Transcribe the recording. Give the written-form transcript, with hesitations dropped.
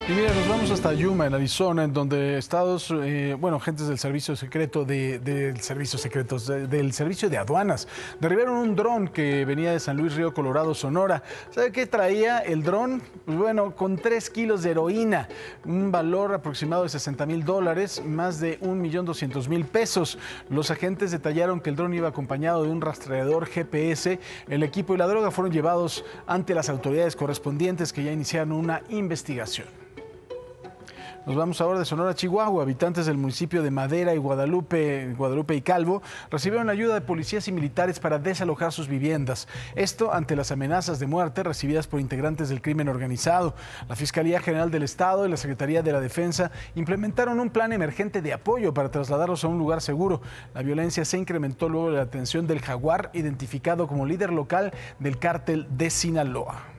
Y mira, nos vamos hasta Yuma, en Arizona, en donde agentes del servicio secreto del servicio de aduanas derribaron un dron que venía de San Luis Río Colorado, Sonora. ¿Sabe qué traía el dron? Pues bueno, con 3 kilos de heroína, un valor aproximado de $60,000, más de 1,200,000 pesos. Los agentes detallaron que el dron iba acompañado de un rastreador GPS. El equipo y la droga fueron llevados ante las autoridades correspondientes, que ya iniciaron una investigación. Nos vamos ahora de Sonora a Chihuahua. Habitantes del municipio de Madera y Guadalupe y Calvo recibieron ayuda de policías y militares para desalojar sus viviendas. Esto ante las amenazas de muerte recibidas por integrantes del crimen organizado. La Fiscalía General del Estado y la Secretaría de la Defensa implementaron un plan emergente de apoyo para trasladarlos a un lugar seguro. La violencia se incrementó luego de la detención del Jaguar, identificado como líder local del cártel de Sinaloa.